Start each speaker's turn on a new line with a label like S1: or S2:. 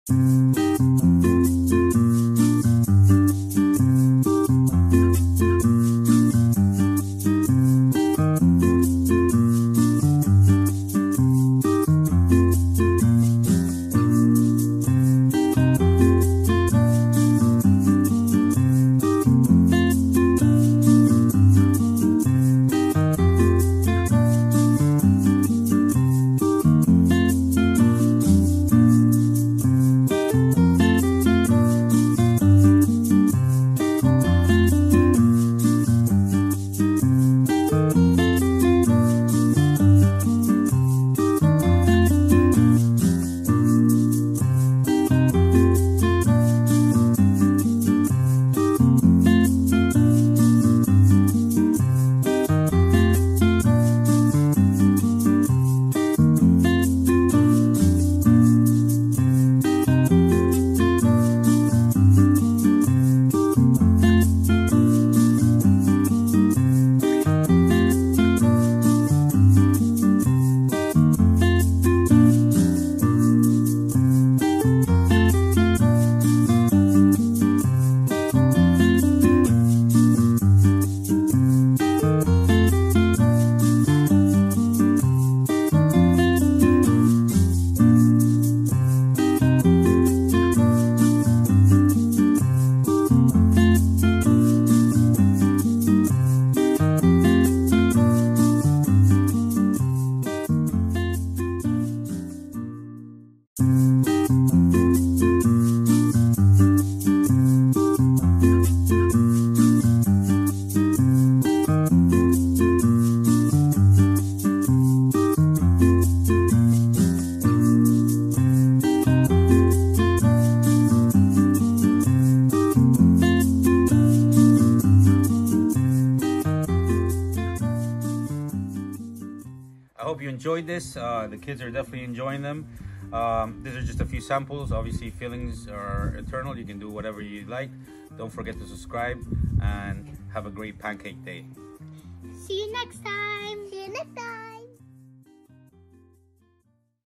S1: I hope you enjoyed this. The kids are definitely enjoying them. These are just a few samples. Obviously, fillings are eternal. You can do whatever you like. Don't forget to subscribe and have a great pancake day.
S2: See you next time. See you next time.